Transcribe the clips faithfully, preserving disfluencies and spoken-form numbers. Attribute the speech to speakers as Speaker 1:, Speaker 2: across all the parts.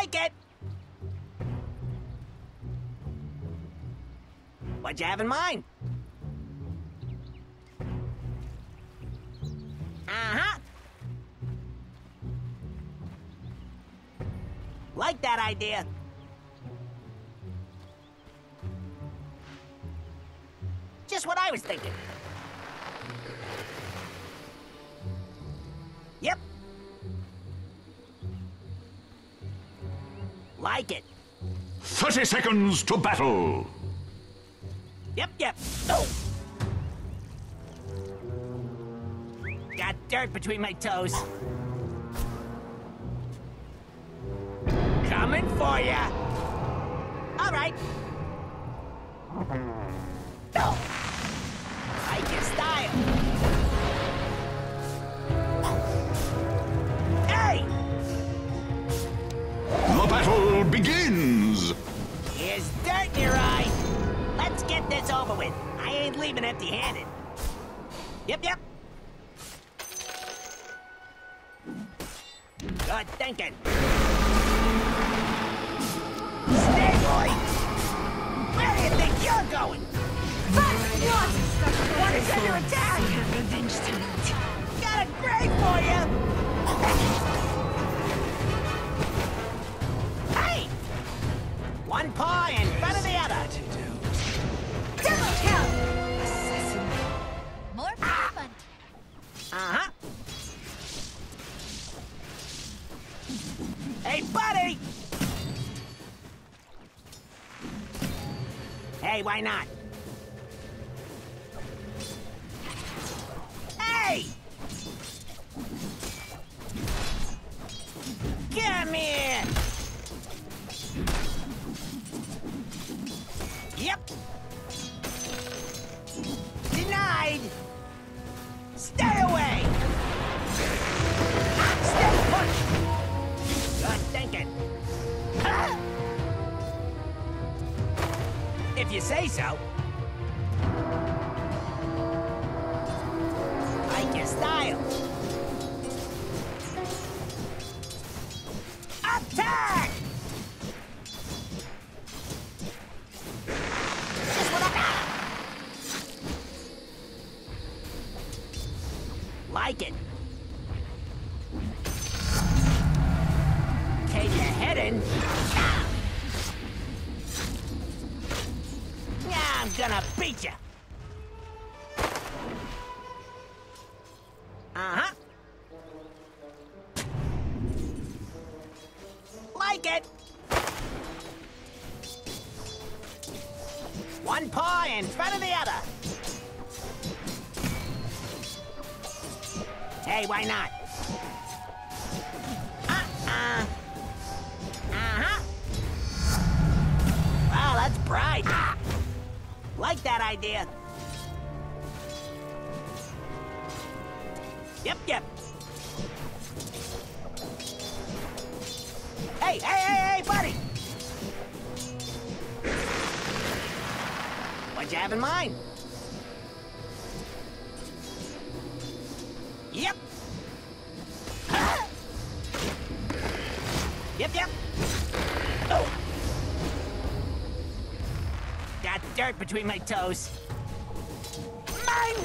Speaker 1: Like it! What'd you have in mind? Uh-huh. Like that idea. Just what I was thinking. Yep. Like it.
Speaker 2: Thirty seconds to battle.
Speaker 1: Yep, yep. Oh! Got dirt between my toes. Coming for ya. All right. Oh! Like your style. Hey!
Speaker 2: The battle begins.
Speaker 1: Here's dirt in your eye. Let's get this over with. I ain't leaving empty-handed. Yep, yep. Good thinking. Stay, boy! Where do you think you're going?
Speaker 3: But what?
Speaker 1: What is under attack?
Speaker 3: I have revenge tonight.
Speaker 1: Got a grave for you! Hey! One paw in front of the other.
Speaker 3: Double kill! Assassin. More fun.
Speaker 1: Uh-huh. Hey, buddy! Hey, why not? Hey! Come here! Yep! Denied! Stay away! Stay put! Good thinking. Huh? If you say so. Like your style. Attack! Just what I got. Like it. Cave your head in. Yeah, I'm gonna beat you. Uh-huh. Like it. One paw in front of the other. Hey, why not? Uh-uh. Uh-huh. Wow, that's bright. Like that idea. Yep, yep. Hey, hey, hey, hey, buddy! What'd you have in mind? Yep. Yep, yep. Oh. Got dirt between my toes. Mine!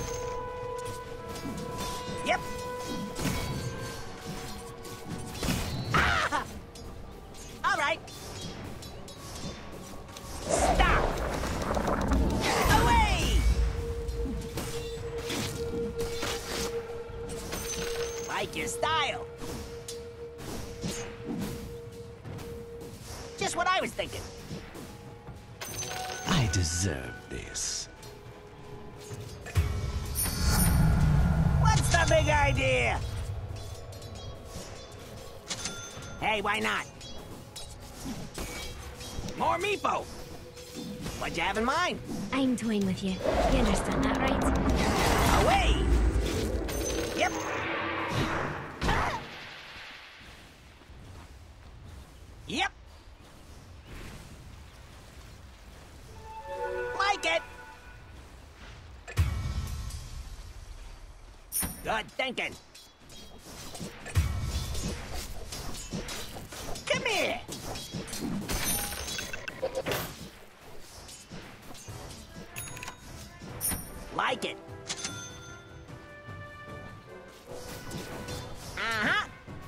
Speaker 1: Yep. Ah! All right. Stop. Away! Like your style. Just what I was thinking.
Speaker 4: I deserve this.
Speaker 1: What's the big idea? Hey, why not? More meepo. What'd you have in mind?
Speaker 3: I'm toying with you. You understand that, right?
Speaker 1: Away! Yep. Yep. Like it. Good thinking. Come here. Like it. Uh-huh.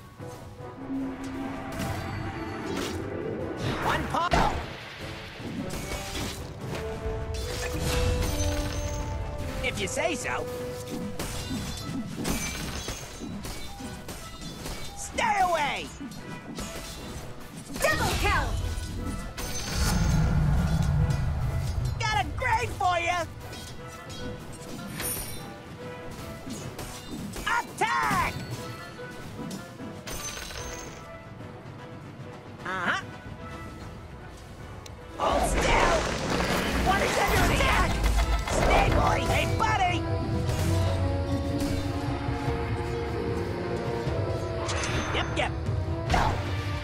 Speaker 1: One paw. If you say so. Stay away!
Speaker 3: Double count!
Speaker 1: Got a grade for you! Attack! Uh-huh. Hold still! What is under attack? Stay, boy! Hey, buddy! Yep, yep. No.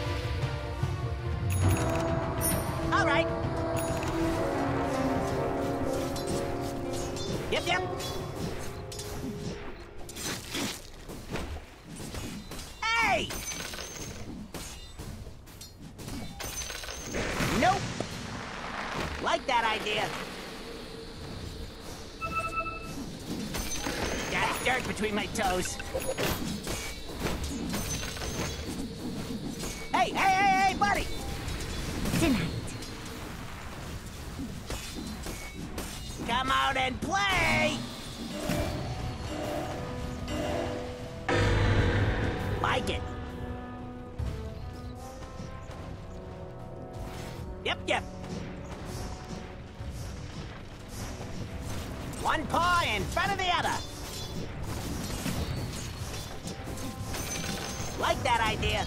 Speaker 1: All right. Yep, yep. Hey! Nope. Like that idea. Got dirt between my toes. Hey, hey, hey, hey, buddy!
Speaker 3: Tonight.
Speaker 1: Come out and play! Like it. Yep, yep. One paw in front of the other. Like that idea.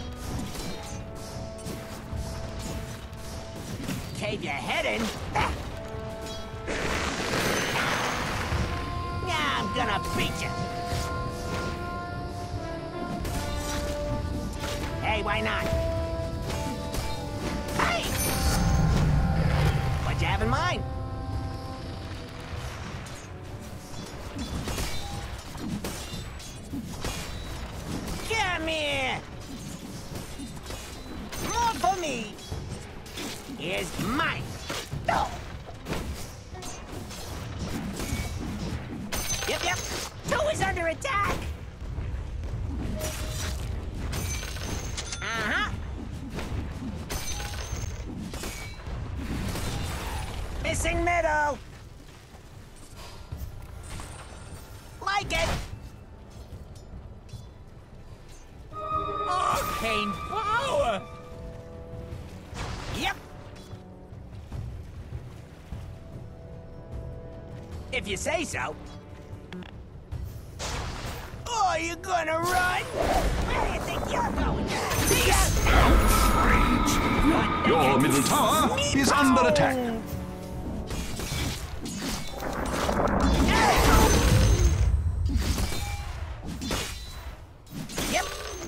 Speaker 1: Cave your head in. Ah. Yeah, I'm gonna beat you. Hey, why not? Hey! What'd you have in mind? Come here! More for me! Here's mine! No! Yep, yep! Two is under attack! Uh-huh! Missing middle! Like it! Arcane power! Yep! If you say so. Oh, you gonna run? Where do you think you're going? See ya!
Speaker 2: Your middle tower is under attack.
Speaker 1: Yep.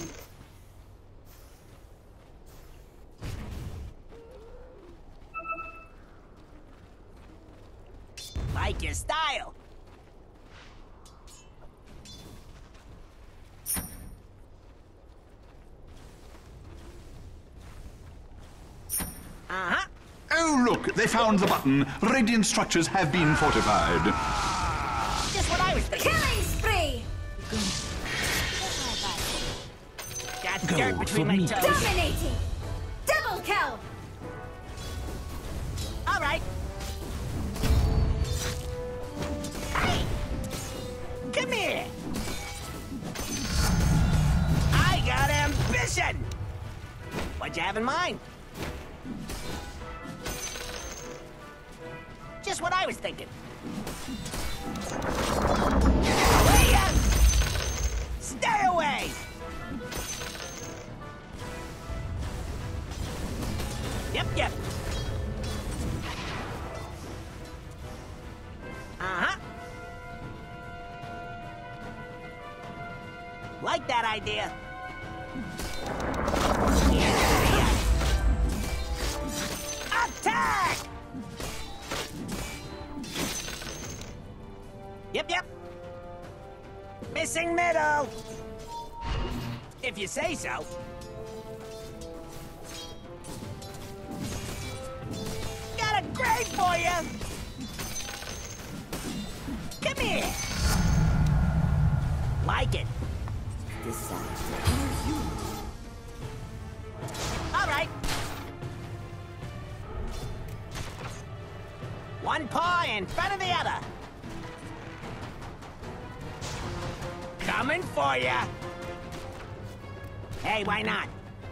Speaker 1: Like your style. Uh-huh.
Speaker 2: Oh, look, they found the button. Radiant structures have been fortified.
Speaker 1: Just what I was thinking.
Speaker 3: Killing spree!
Speaker 1: Got
Speaker 4: Go
Speaker 1: dirt between
Speaker 4: for
Speaker 1: my
Speaker 4: me.
Speaker 1: toes.
Speaker 3: Dominating! Double kill!
Speaker 1: All right. Hey! Come here! I got ambition! What'd you have in mind? Just what I was thinking. Way up! Stay away! Yep, yep. Uh-huh. Like that idea. Yeah. Attack! Yep, yep. Missing middle. If you say so. Got a grade for you. Come here. Like it. All right. One paw in front of the other. Coming for ya. Hey, why not?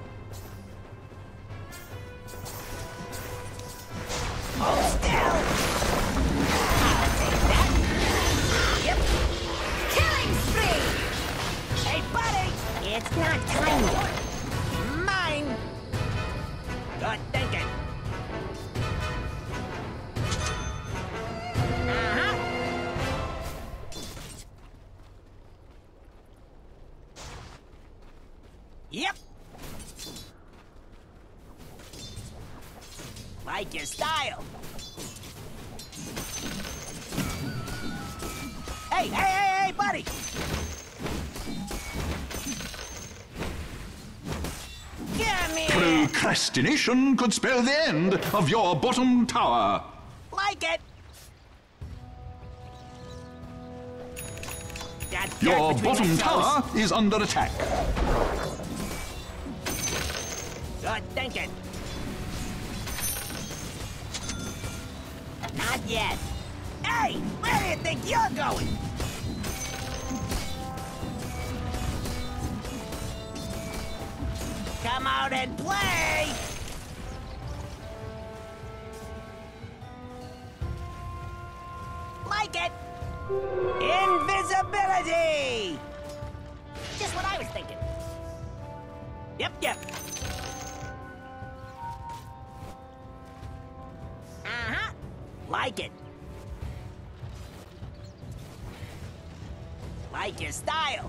Speaker 1: Hold still. I'll take that. Yep.
Speaker 3: Killing spree!
Speaker 1: Hey, buddy! It's not time yet. Mine! Good thinking. Uh-huh. Yep. Like your style. Hey, hey, hey, hey, buddy! Come here!
Speaker 2: Procrastination could spell the end of your bottom tower.
Speaker 1: Like it! Got dirt
Speaker 2: Your
Speaker 1: between
Speaker 2: bottom
Speaker 1: my
Speaker 2: tower
Speaker 1: toes.
Speaker 2: is under attack.
Speaker 1: Good thinking. Not yet. Hey, where do you think you're going? Come out and play! Like it! Invisibility! Just what I was thinking. Yep, yep. Uh-huh. Like it. Like your style.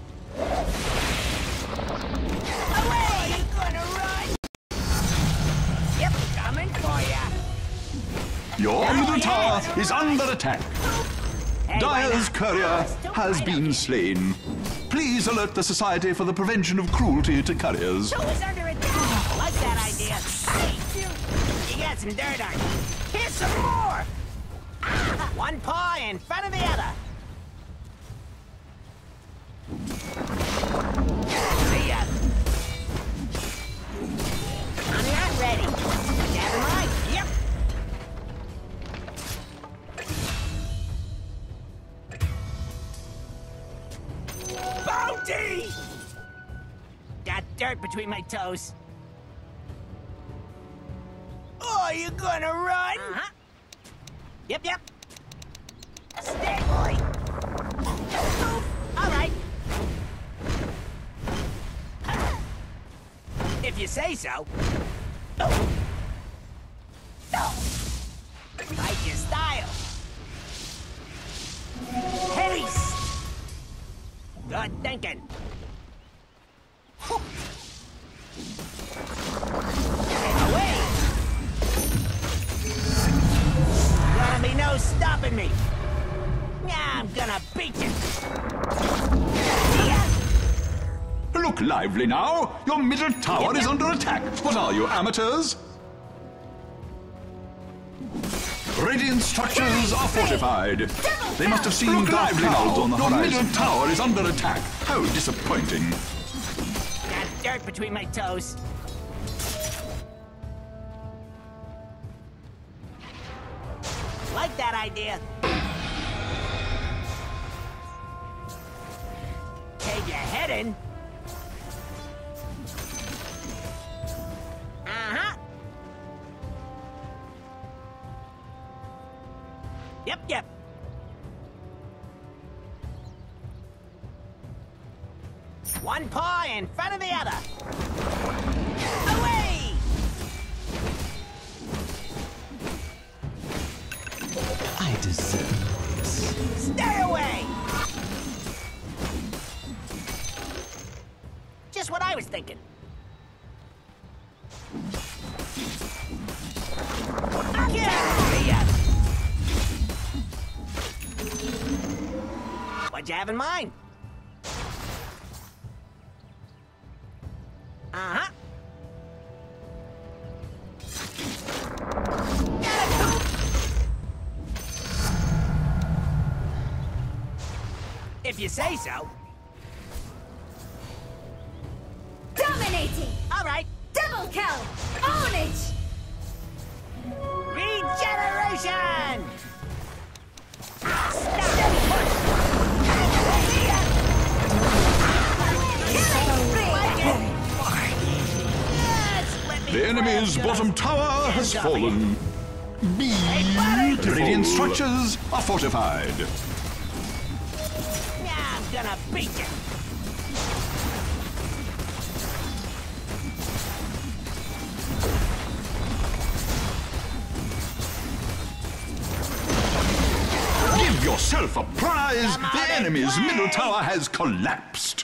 Speaker 1: Away! You gonna run? Yep, coming for ya.
Speaker 2: Your
Speaker 1: Oh,
Speaker 2: middle
Speaker 1: yeah.
Speaker 2: tower is under attack.
Speaker 1: Hey, why
Speaker 2: Dyer's
Speaker 1: not?
Speaker 2: courier
Speaker 1: Still
Speaker 2: has
Speaker 1: right
Speaker 2: been
Speaker 1: up.
Speaker 2: slain. Please alert the Society for the Prevention of Cruelty to Couriers.
Speaker 1: Show us under attack. Like that idea. Hey, you, you got some dirt on you. Here's some more. Ah, one paw in front of the other. See ya. I'm not ready. Never mind. Yep. Bounty! Got dirt between my toes. Oh, you gonna run? Uh-huh. Yep, yep. Stay, boy. All right. If you say so. Oh. No. Like your style. Haste. Good thinking. Get away. Gonna be no stopping me. I'm gonna beat you. See ya.
Speaker 2: Look lively now. Your middle tower is under attack. What are you, amateurs? Radiant structures are fortified. They must have seen dark clouds on the horizon. Your middle tower is under attack. How disappointing.
Speaker 1: Got dirt between my toes. Like that idea. Cave your head in. Uh-huh. Yep, yep. One paw in front of the other. Away!
Speaker 4: I deserve this.
Speaker 1: Stay away! Just what I was thinking. Get ya! What'd you have in mind? Uh-huh. Got a coop! If you say so.
Speaker 3: Dominating!
Speaker 1: All right.
Speaker 3: Double kill! Own it!
Speaker 1: Regeneration!
Speaker 2: The enemy's bottom tower has fallen. Beautiful. Radiant structures are fortified.
Speaker 1: Now I'm gonna beat you.
Speaker 2: Give yourself a prize.
Speaker 1: Come on
Speaker 2: The
Speaker 1: and
Speaker 2: enemy's
Speaker 1: play.
Speaker 2: middle tower has collapsed.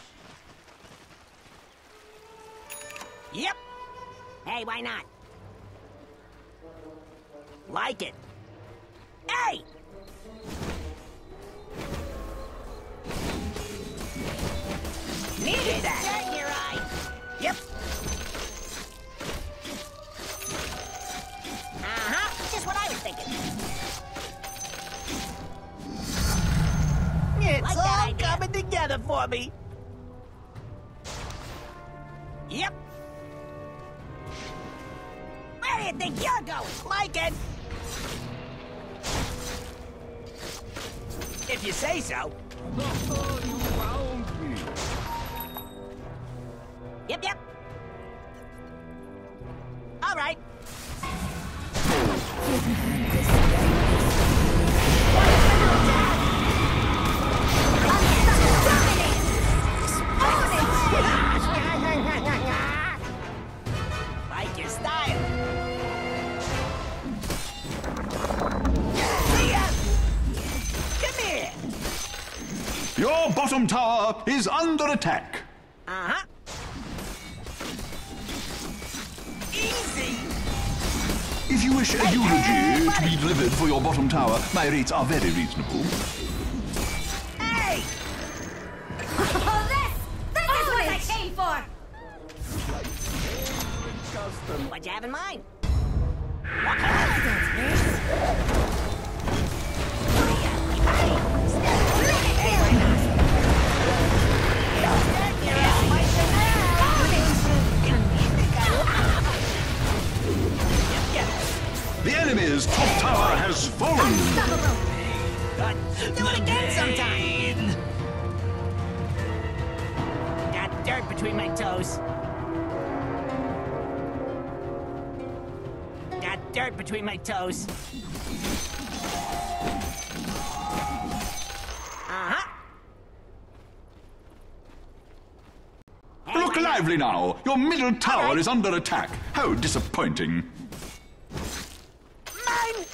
Speaker 1: Yep. Hey, why not? Like it. Hey! Needed that. You're right. Yep. Uh-huh. Just what I was thinking. It's
Speaker 3: Like that
Speaker 1: all
Speaker 3: idea.
Speaker 1: coming together for me. Yep. Where do you think you're going? Like it. If you say so. Yep, yep. All right. Like your style. See ya. Come here.
Speaker 2: Your bottom tower is under attack.
Speaker 1: Uh-huh. Easy.
Speaker 2: If you wish a
Speaker 1: hey,
Speaker 2: eulogy to
Speaker 1: buddy.
Speaker 2: be delivered for your bottom tower, my rates are very reasonable.
Speaker 1: Hey!
Speaker 3: Oh, this! This is what I came for!
Speaker 1: What'd you have in mind?
Speaker 2: The enemy's top tower has fallen.
Speaker 1: Do it again sometime. Got dirt between my toes. Got dirt between my toes. Uh-huh. Hey,
Speaker 2: Look
Speaker 1: why not?
Speaker 2: lively now. Your middle tower
Speaker 1: right.
Speaker 2: is under attack. How disappointing.
Speaker 1: Mine!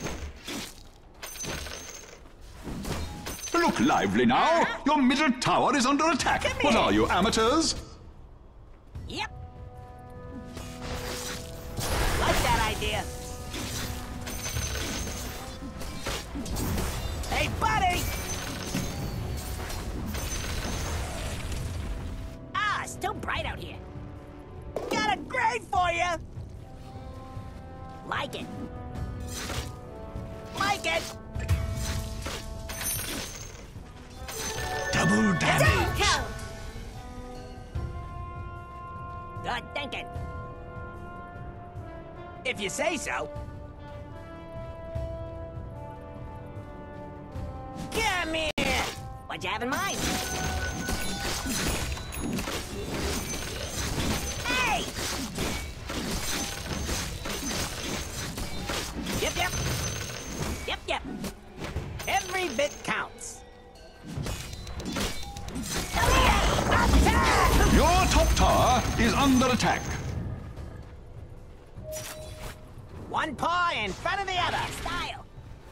Speaker 2: Look lively now.
Speaker 1: Uh-huh.
Speaker 2: Your middle tower is under attack.
Speaker 1: Come
Speaker 2: What
Speaker 1: here.
Speaker 2: are you, amateurs?
Speaker 1: Yep. Like that idea. Hey, buddy! Ah, it's too bright out here. Got a grade for you. Like it. Like it.
Speaker 2: Double
Speaker 3: Double kill!
Speaker 1: Good thinking. If you say so. Come here. What'd you have in mind? Hey! Yep, yep. Yep, yep. Every bit counts. Come here! Attack!
Speaker 2: Your top tower is under attack.
Speaker 1: One paw in front of the other. Style.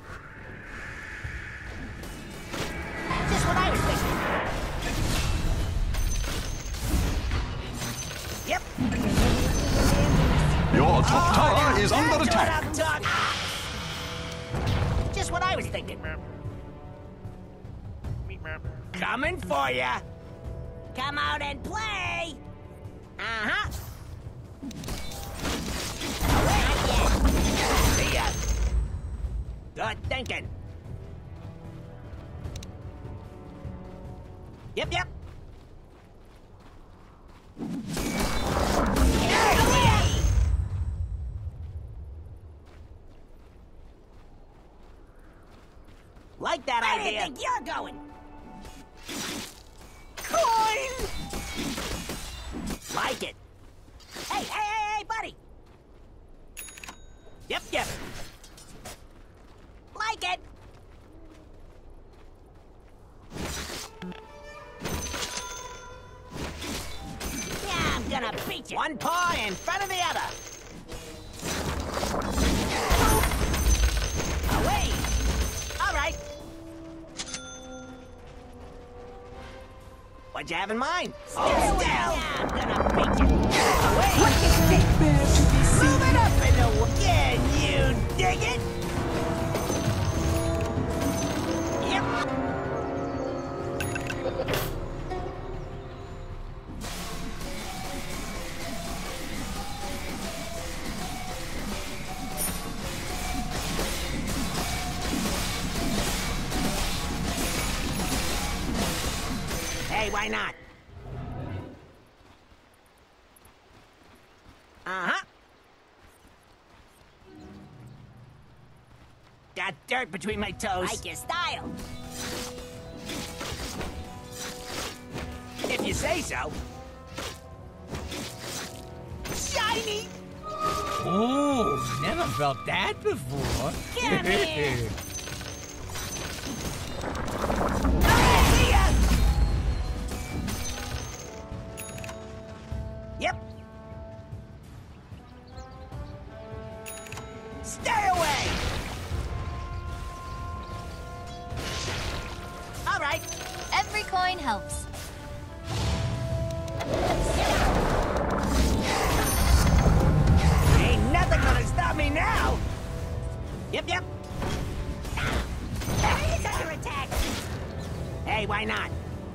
Speaker 1: Just what I was thinking. Yep.
Speaker 2: Your top
Speaker 1: Oh,
Speaker 2: tower
Speaker 1: now
Speaker 2: is under
Speaker 1: that's
Speaker 2: attack.
Speaker 1: what I'm talking- Just what I was thinking. Coming for ya. Come out and play. Uh-huh. See ya. Good thinking. Yep, yep. Like that
Speaker 3: Where
Speaker 1: idea.
Speaker 3: do you think you're going?
Speaker 1: Coin! Like it.
Speaker 3: Hey, hey, hey, hey, buddy!
Speaker 1: Yep, yep.
Speaker 3: Like it! Yeah, I'm gonna beat you.
Speaker 1: One paw in front of the other. Away! All right. What'd you have in mind?
Speaker 3: Oh,
Speaker 1: still.
Speaker 3: yeah, I'm gonna beat you.
Speaker 1: Away!
Speaker 4: What is it there to be seen?
Speaker 1: Move it up in the w- Can you dig it? Yep. Hey, why not? Uh-huh. Got dirt between my toes.
Speaker 3: Like your style.
Speaker 1: If you say so. Shiny!
Speaker 5: Oh, never felt that before.
Speaker 3: Come here.
Speaker 1: See ya! Yep. Stay away! All right.
Speaker 3: Every coin helps.
Speaker 1: Ain't nothing gonna stop me now. Yep, yep.
Speaker 3: He's under attack.
Speaker 1: Hey, why not?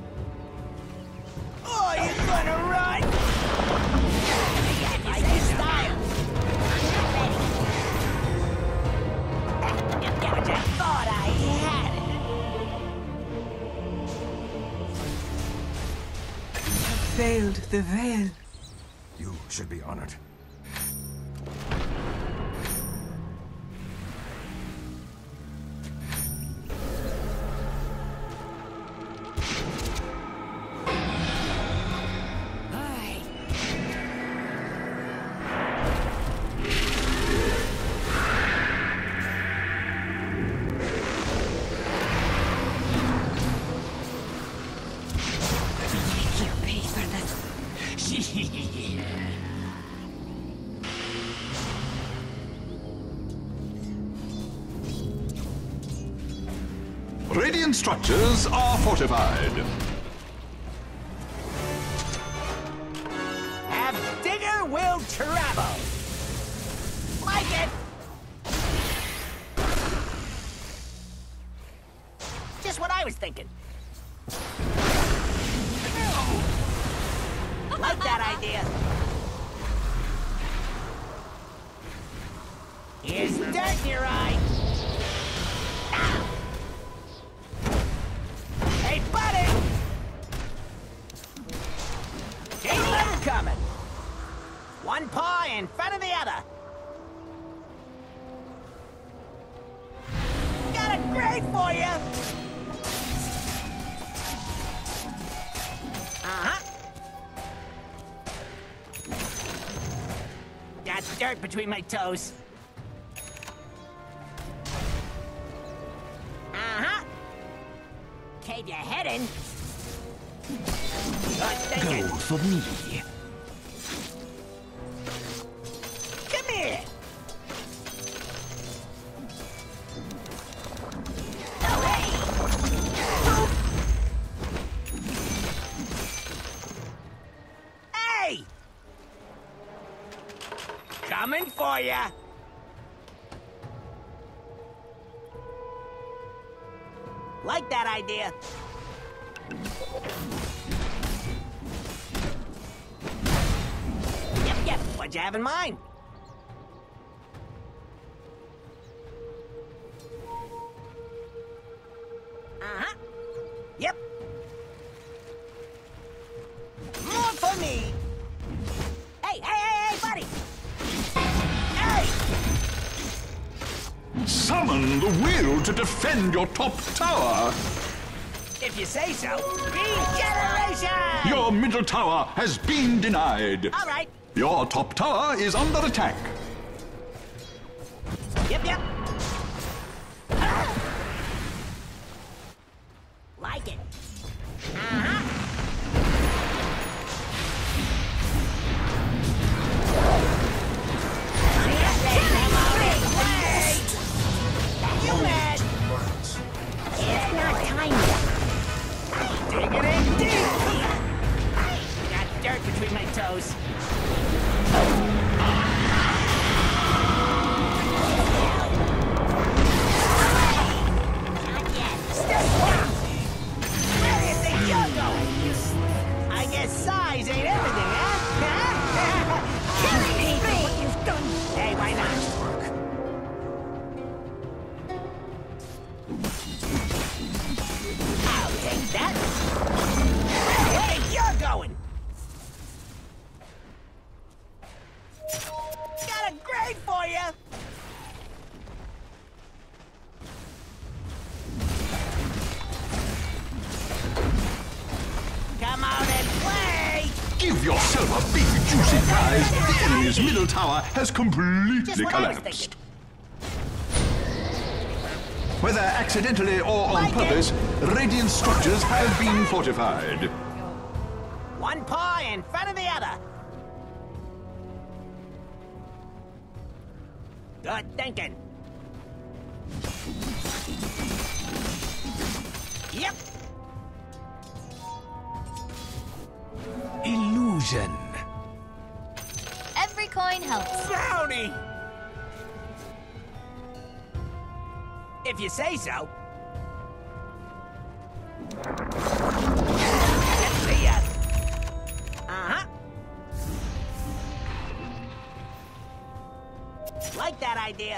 Speaker 1: Oh, you gonna run?
Speaker 3: Like your style. I'm not ready. Yep, yep.
Speaker 1: But I thought I had it.
Speaker 4: Failed the veil.
Speaker 6: You should be honored.
Speaker 3: You pay for this.
Speaker 2: Radiant structures are fortified.
Speaker 1: Have Digger will travel. Like it. Just what I was thinking. Like that idea. Here's dirt in your eye. Ow. Hey, buddy! Keep them coming. One paw in front of the other. Got a grade for you. Uh-huh. Got dirt between my toes. Uh-huh. Cave your head in. Good thinking.
Speaker 4: Go for me.
Speaker 1: Come here. Hey! Coming for ya. Like that idea. Yep, yep. What'd you have in mind? Uh-huh. Yep.
Speaker 2: summon the will to defend your top tower.
Speaker 1: If you say so. Regeneration!
Speaker 2: Your middle tower has been denied.
Speaker 1: All right.
Speaker 2: Your top tower is under attack.
Speaker 1: Yep, yep. Like it. Uh-huh. You mad? It's not time yet. Digging in deep. Got dirt between my toes. Not yet. Step one. Where do you think you're going? I guess size ain't everything, huh? Killing me for what you've done. Hey, why not? I'll take that. Where do you think you're going? Got a grade for you. Come out and play.
Speaker 2: Give yourself a big juicy prize. The enemy's middle tower has
Speaker 1: Just
Speaker 2: completely
Speaker 1: what I was
Speaker 2: collapsed.
Speaker 1: thinking.
Speaker 2: Whether accidentally or on
Speaker 1: Like it.
Speaker 2: purpose, radiant structures have been fortified.
Speaker 1: One paw in front of the other. Good thinking. Yep.
Speaker 6: Illusion.
Speaker 3: Every coin helps.
Speaker 1: Brownie! If you say so. See ya. Uh-huh. Like that idea.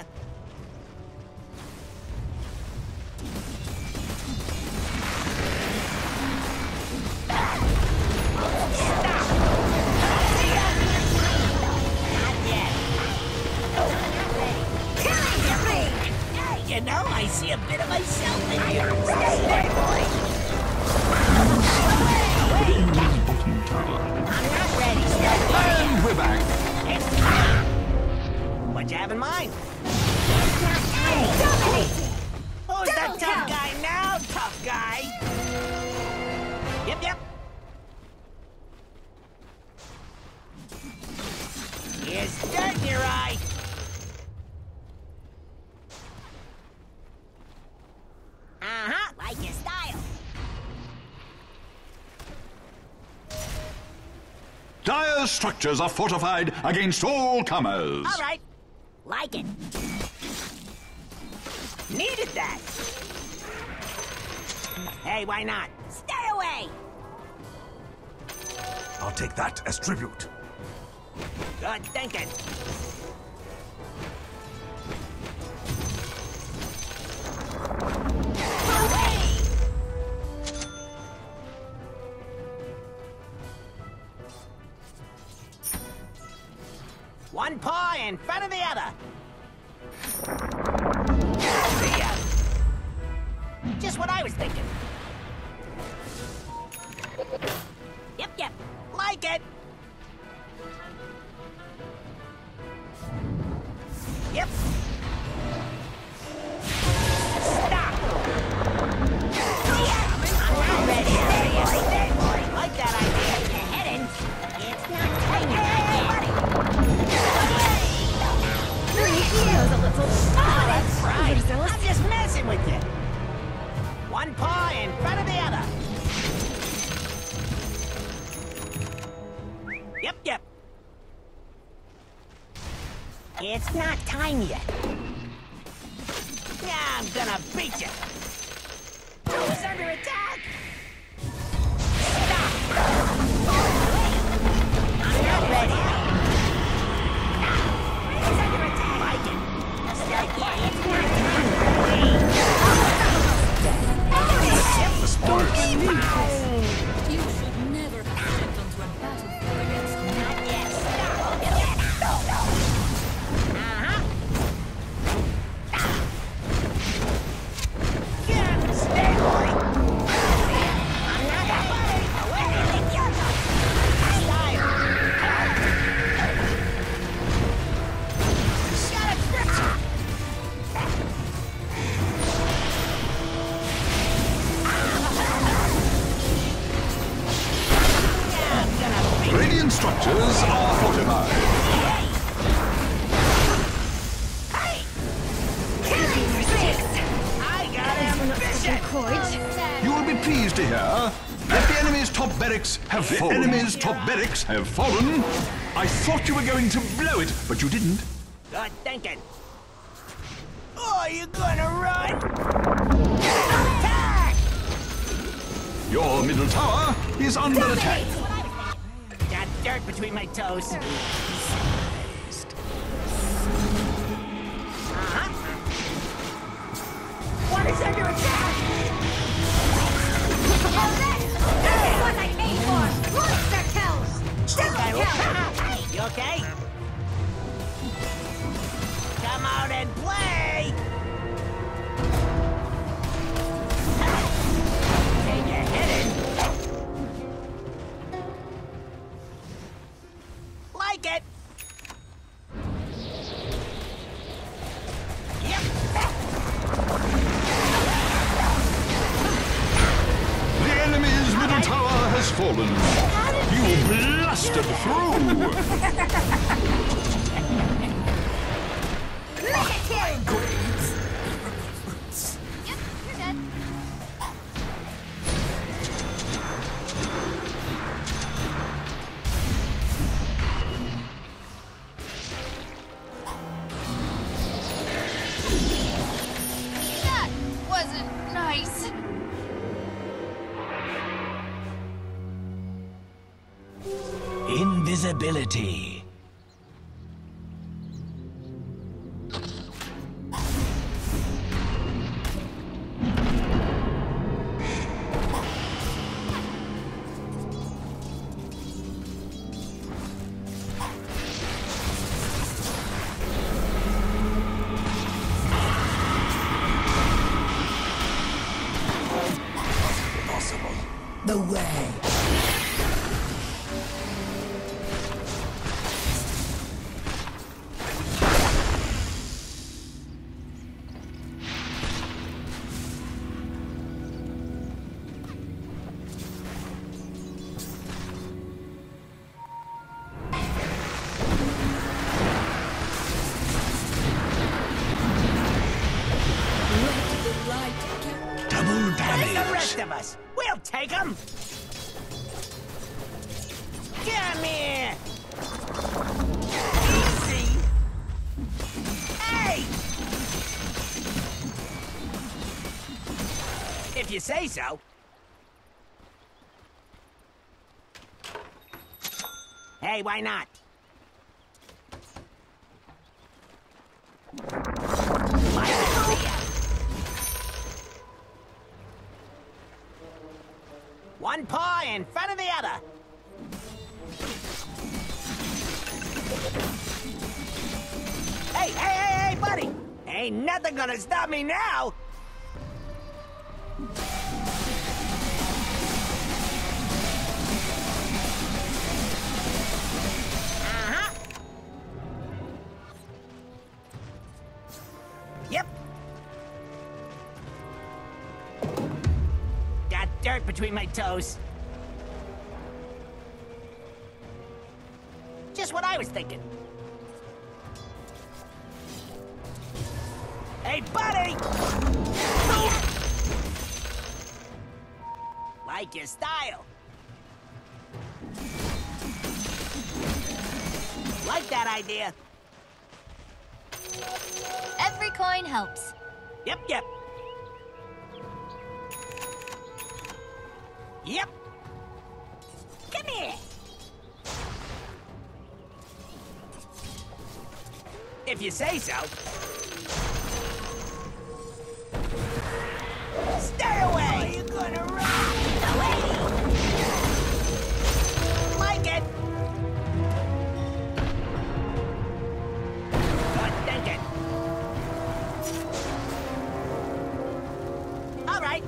Speaker 1: Stop! See ya. Not yet. Killing spree! Hey, you know, I see a bit of myself in you. Stay there, boy. Away, away.
Speaker 2: Bottom tower.
Speaker 1: I'm not ready. Stay there.
Speaker 2: And we're back.
Speaker 1: It's time. What you have in mind? It's not time.
Speaker 3: Dominating.
Speaker 1: Who's the
Speaker 3: Double
Speaker 1: tough
Speaker 3: count.
Speaker 1: guy now, tough guy? Yep, yep. Here's dirt in your eye. Uh-huh, like your style.
Speaker 2: Dire structures are fortified against all comers.
Speaker 1: All right. Like it. Needed that. Hey, why not? Stay away.
Speaker 6: I'll take that as tribute.
Speaker 1: Good thinking. Away! One paw in front of the other. See ya. Just what I was thinking. Yep, yep. Like it. Yep. Stop. Yeah, I'm not ready. Stay, boy. Like that idea. You're heading. It's not time yet.
Speaker 3: Three heroes a little.
Speaker 1: Oh, that's right. I'm just messing with you. One paw in front of the other. Yep, yep. It's not time yet. Yeah, I'm gonna beat you. Who's under attack? Stop! I'm not ready. Who's under attack? Like it. Stop yet. It's not time yet.
Speaker 3: You should never have stepped onto a battlefield against me.
Speaker 1: Not yet. Stop. Uh-huh.
Speaker 2: here. Let the enemy's top barracks have fallen. The enemy's top barracks have fallen. I thought you were going to blow it, but you didn't.
Speaker 1: Good thinking. Oh, you gonna run? Attack!
Speaker 2: Your middle tower is under attack.
Speaker 1: Got dirt between my toes. Uh-huh. What is under attack?
Speaker 7: This is what I came for! Monster kills! Double kill!
Speaker 1: Hey, you okay? Come out and play! Can you hit it? Like it! Yep!
Speaker 2: The enemy's middle tower has fallen. You blasted through.
Speaker 7: Look at him! Yep, you're dead. That wasn't nice.
Speaker 5: Invisibility.
Speaker 4: The way.
Speaker 5: Double
Speaker 1: There's the
Speaker 5: damage.
Speaker 1: rest of us. We'll take them. Come here. Easy. Hey! If you say so. Hey, why not? My idea. One paw in front of the other. Hey, hey, hey, hey, buddy! Ain't nothing gonna stop me now! Uh-huh. Yep. Got dirt between my toes. Just what I was thinking. Hey, buddy! Like your style. Like that idea.
Speaker 7: Every coin helps.
Speaker 1: Yep, yep. Yep. Come here. If you say so. Stay away! Oh, you're gonna run away! Like it! Good thinking. All right.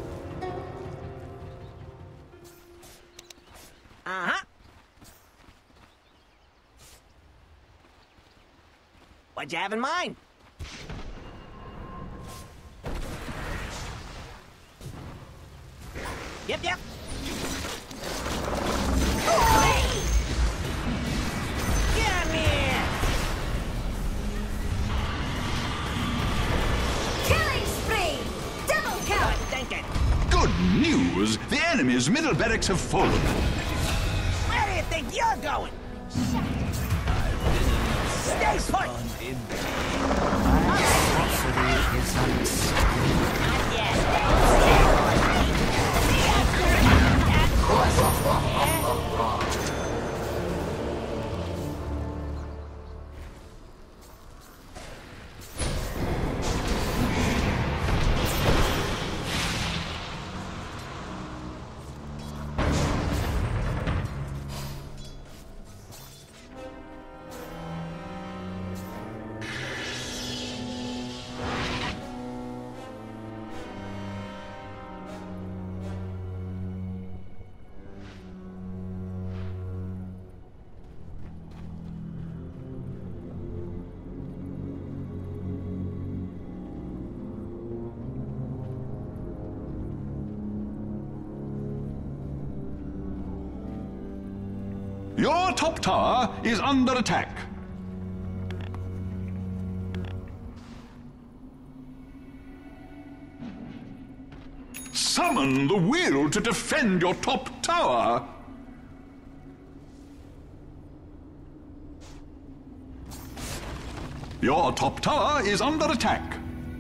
Speaker 1: Uh-huh. What'd you have in mind? Yep, yep. Hey! Come here!
Speaker 7: Killing spree! Double kill!
Speaker 1: Good thinking.
Speaker 2: Good news! The enemy's middle barracks have fallen.
Speaker 1: Where do you think you're going? Stay put! Not yet.
Speaker 2: Your top tower is under attack. Summon the will to defend your top tower. Your top tower is under attack.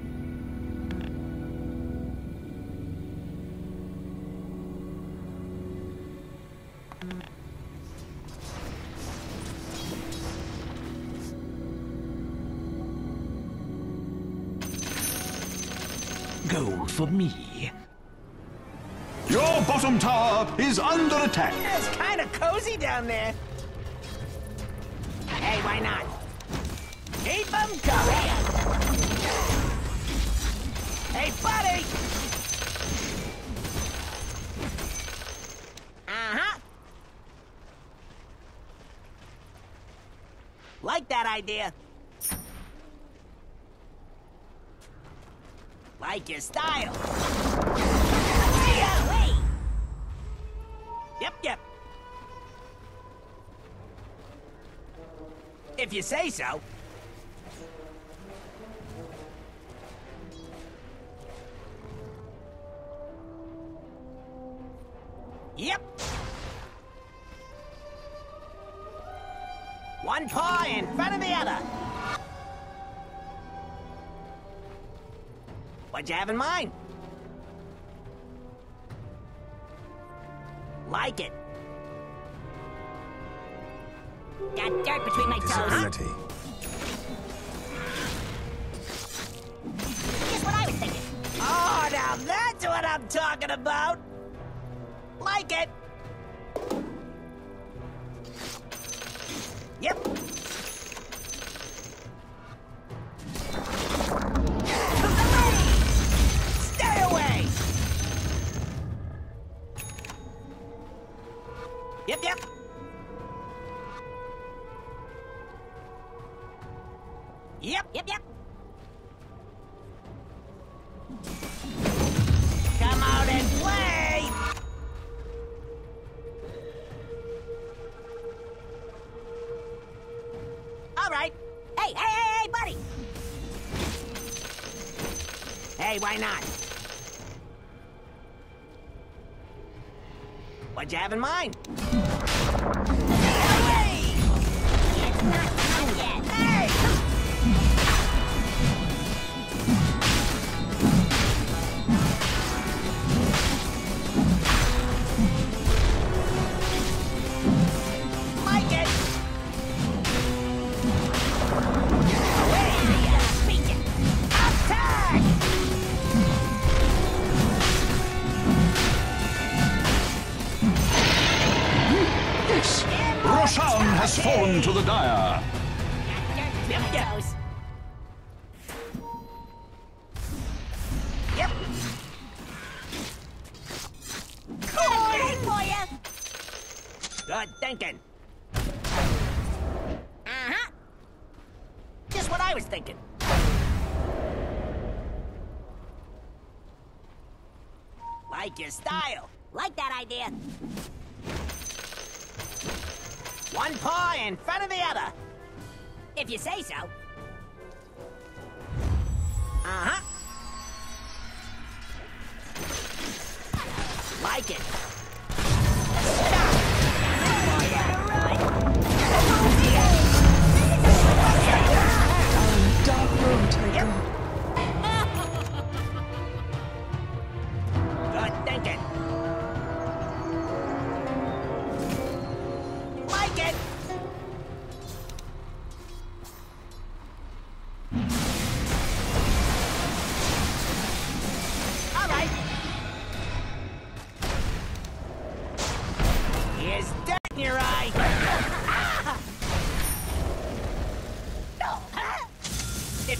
Speaker 5: Go for me.
Speaker 2: Your bottom tower is under attack.
Speaker 1: It's kind of cozy down there. Hey, why not? Keep them coming. Hey, buddy! Uh-huh. Like that idea. Like your style. Yeah, wait. Yep, yep. If you say so. Yep. One paw in front of the other. What'd you have in mind? Like it. Got dirt between my toes.
Speaker 6: Disability.
Speaker 1: Here's what I was thinking. Oh, now that's what I'm talking about. Like it. Yep. Stay away. Yep, yep. Yep, yep, yep. Come out and play! All right. Hey, hey, hey, hey, buddy! Hey, why not? What'd you have in mind? Hey! It's not done yet. Hey!
Speaker 2: Roshan has fallen to the Dire.
Speaker 1: Yep, yep. Yep. Cool for you. Good thinking. Uh-huh. Just what I was thinking. Like your style. Like that idea. One paw in front of the other. If you say so. Uh-huh. Like it.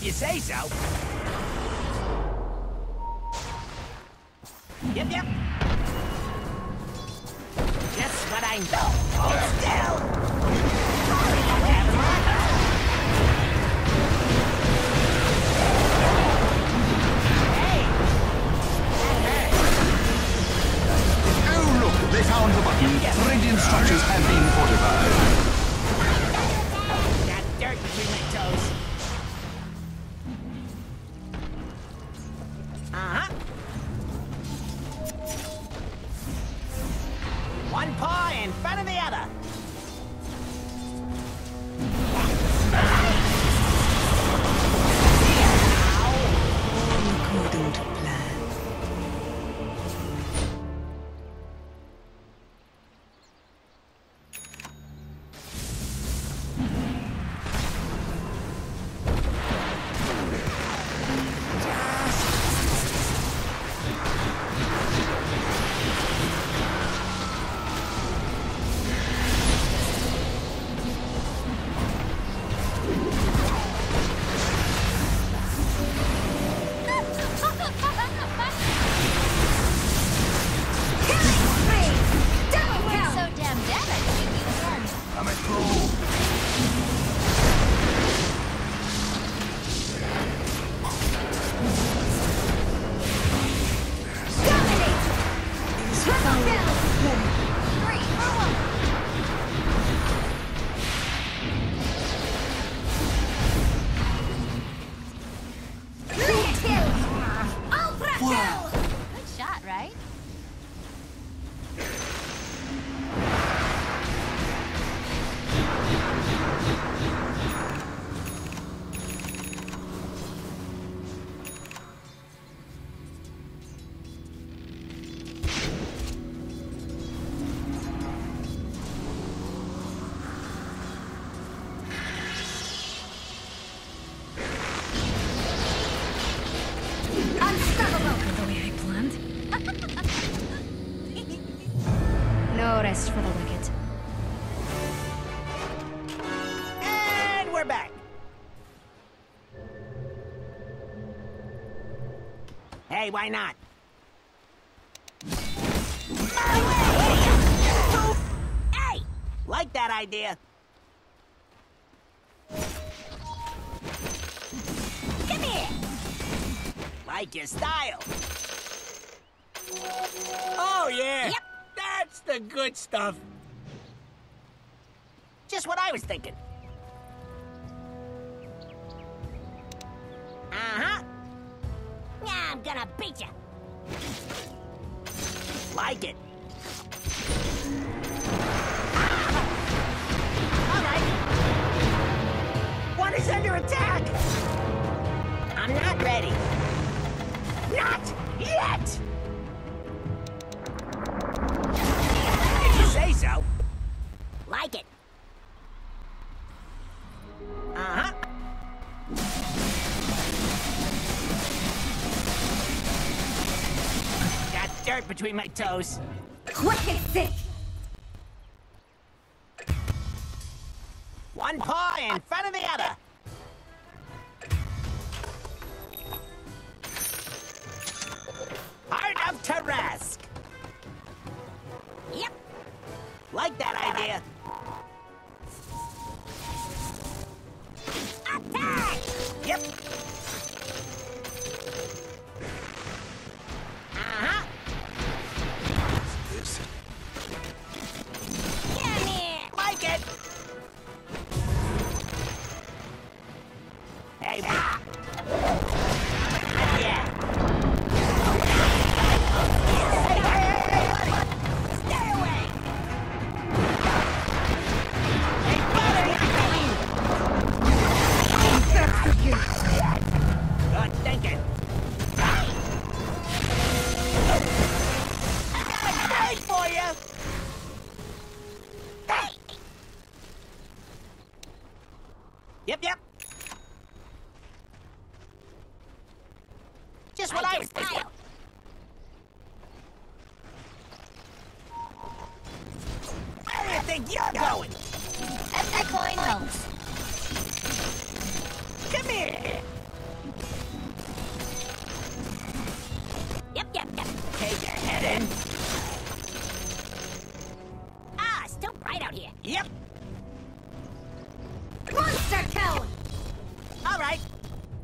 Speaker 1: you say so. Yep, yep. Just what I know. Hold still. Hey.
Speaker 2: Oh, look, they found the button. Radiant structures have been fortified.
Speaker 1: Got dirt between my toes. Uh-huh. One paw in front of the other.
Speaker 4: According to plan.
Speaker 7: No rest for the wicked.
Speaker 1: And we're back. Hey, why not? Hey! Like that idea. Come here! Like your style. Oh, yeah! Yep! That's the good stuff. Just what I was thinking. Uh-huh. Yeah, I'm gonna beat you. Like it. All right. One is under attack. I'm not ready. Not yet. If you say so. Like it. Uh-huh. Got dirt between my toes.
Speaker 7: Wicked sick!
Speaker 1: One paw in front of the other. Heart of Tarrasque. Yep. Like that idea. Attack! Yep. Uh-huh.
Speaker 6: This.
Speaker 1: Come here. Like it. Hey, ah. Yeah. Hey, hey, hey, hey, buddy. Stay away. Hey, buddy. Good thinking. I got a grenade for you. Hey. Yep, yep. Just what I was thinking. Where do you think you're going?
Speaker 7: At the coin house.
Speaker 1: Come here.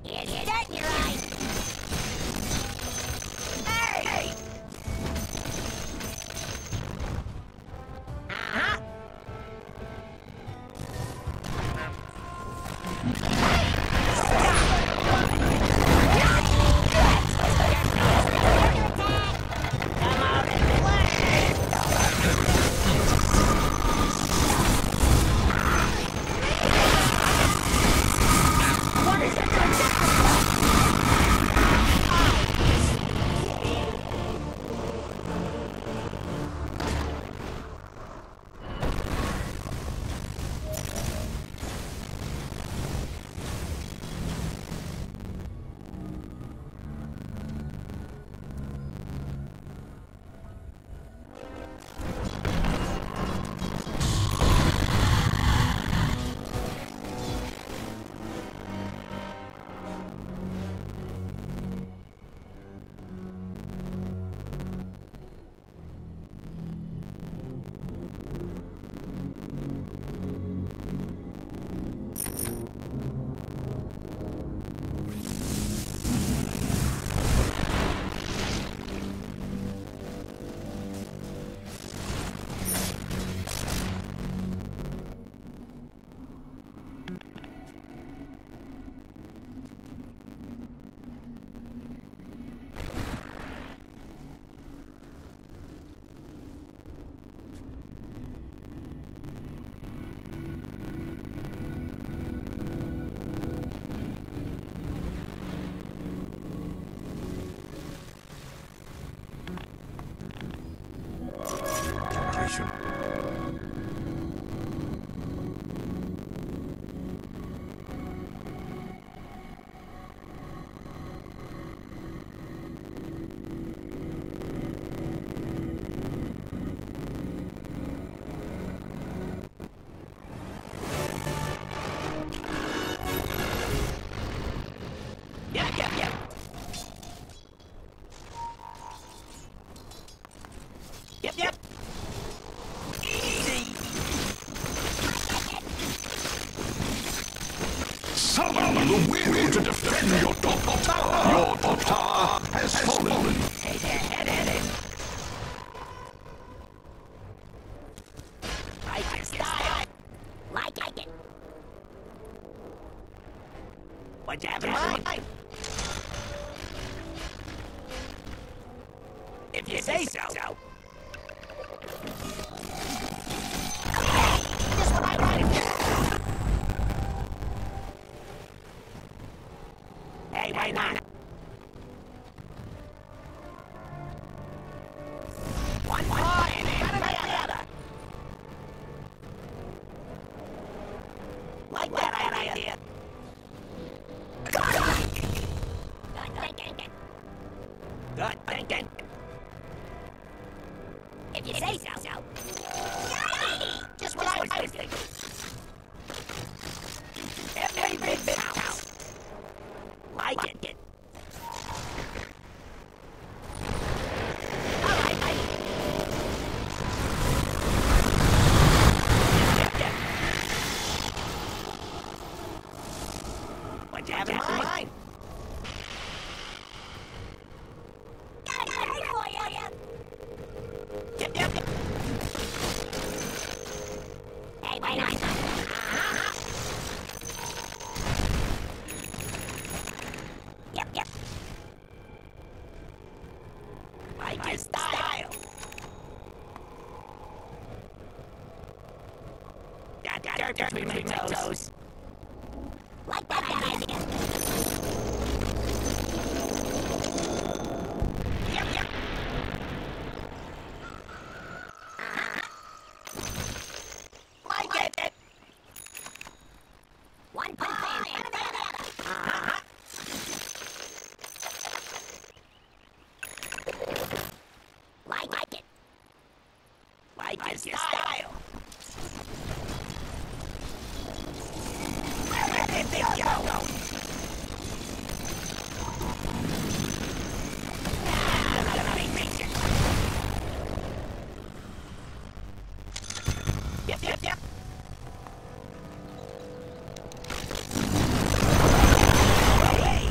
Speaker 7: It's dead, you're right. Hey! Hey! Uh-huh.
Speaker 6: Generation.
Speaker 1: Yep, yep, yep. Yep, yep. Easy.
Speaker 2: Summon the will to defend your top tower. Your top tower has fallen.
Speaker 1: Hey there, head-headed. Like your style. Like it. What you have in mind? If you say so. so. Just what I wanted. Hey, why not? One more and better than the other. Like that idea. Good thinking. Good thinking. If you say so. so. Just what I was thinking. Every big bit counts. Like it. All right, I... Yep, yep. What you have in mind? Got it ready for you. Yep, yep, yep. Hey, why not? Uh-huh. Yep, yep. Like my style. Got that dirt between my toes. Like that idea. Yep, yep. Like it. One point and the other. Uh-huh. Like, like it. Like, like your style. Where did they go? Yep, yep, yep. Away.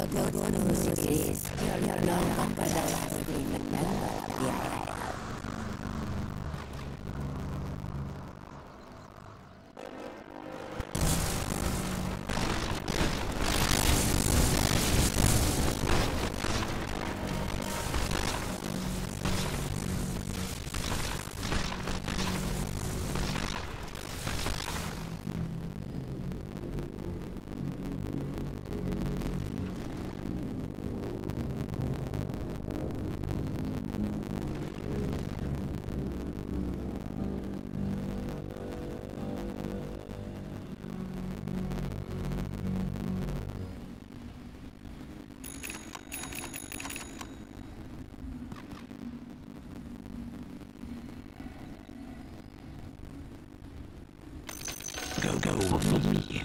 Speaker 5: Go, go for me.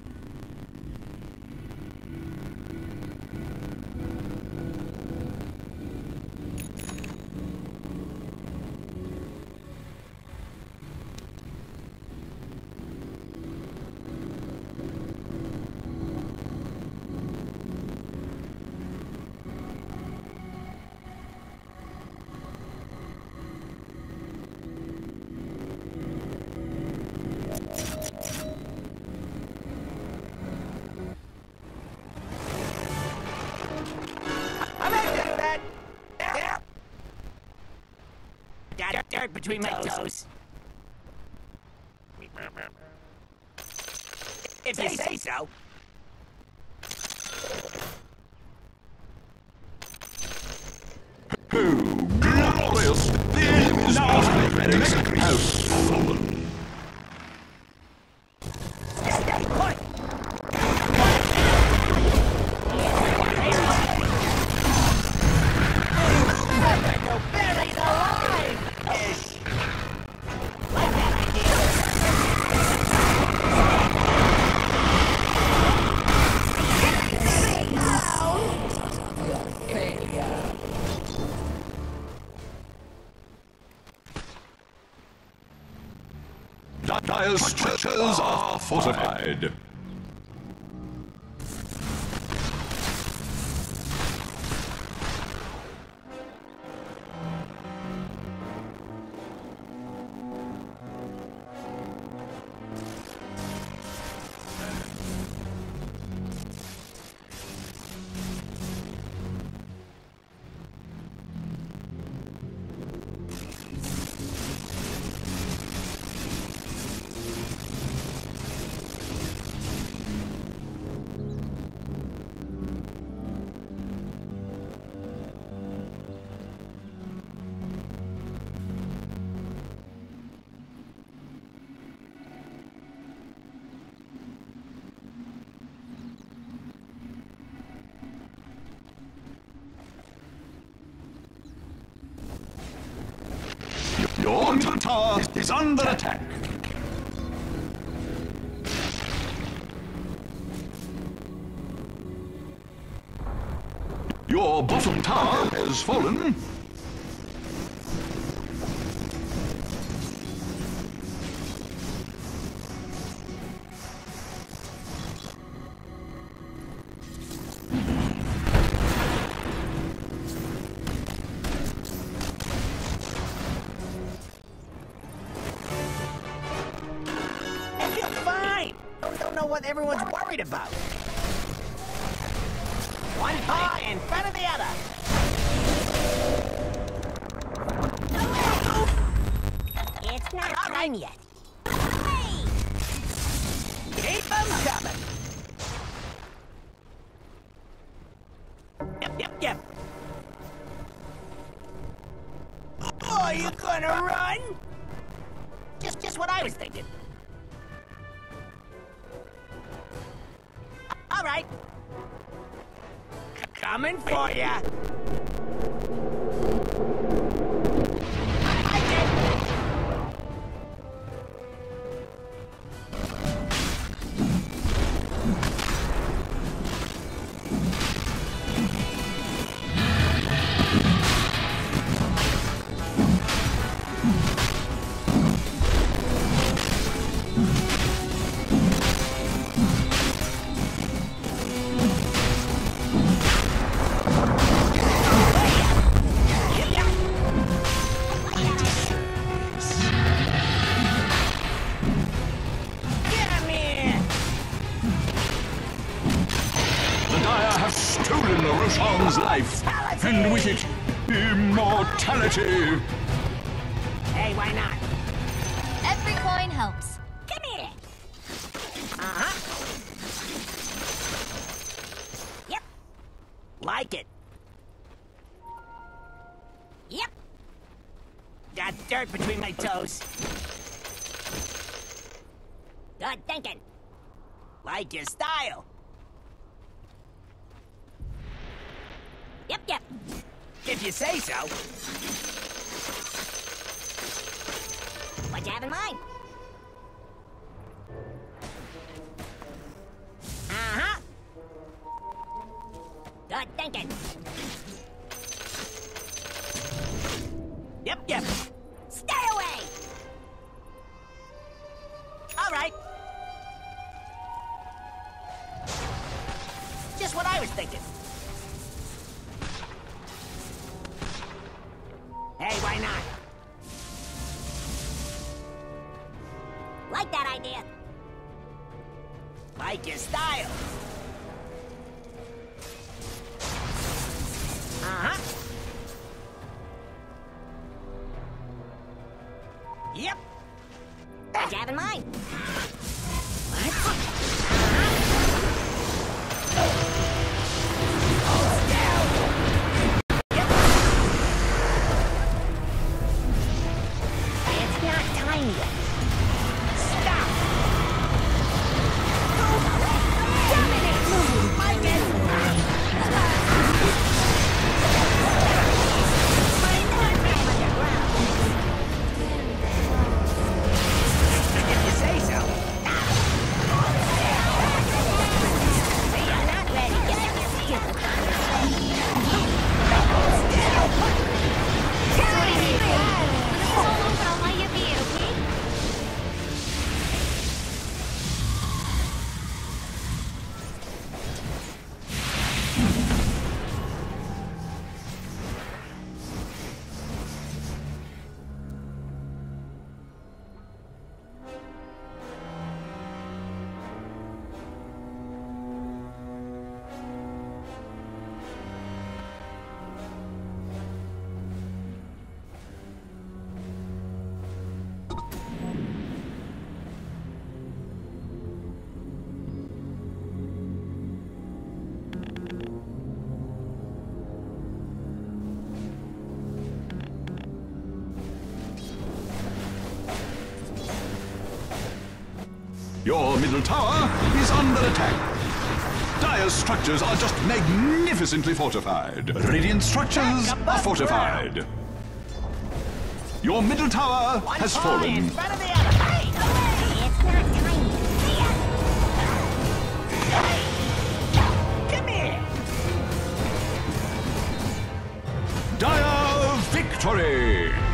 Speaker 1: Dirt between my toes. If you say so.
Speaker 2: Oh, glorious! The enemy's athletics has fallen. Dire's structures are fortified. Your tower is under attack. Your bottom tower has fallen.
Speaker 1: What everyone's worried about. One paw in front of the other. It's not done yet. Hey! Keep them coming. Yep, yep, yep. Oh, you gonna run? Just, just what I was thinking. All right. Coming for ya. I did.
Speaker 2: stolen Roshan's life, and with it, immortality.
Speaker 1: Hey, why not?
Speaker 7: Every coin helps.
Speaker 1: Come here. Uh-huh. Yep. Like it. Yep. Got dirt between my toes. Good thinking. Like your style. Yep, yep. If you say so. What you have in mind? Uh-huh. Good thinking. Yep, yep. Stay away! All right. Just what I was thinking. Hey, why not? Like that idea. Like your style. Uh-huh. Yep. What you have in mind? What? It's not time yet. Stop! Dominate! Like it! If you say so. You're not ready yet.
Speaker 2: Your middle tower is under attack. Dire's structures are just magnificently fortified. Radiant structures are fortified. Your middle tower
Speaker 1: One
Speaker 2: has
Speaker 1: paw
Speaker 2: fallen.
Speaker 1: in front of the other. Hey!
Speaker 7: It's not time.
Speaker 1: Come here!
Speaker 2: Dire victory!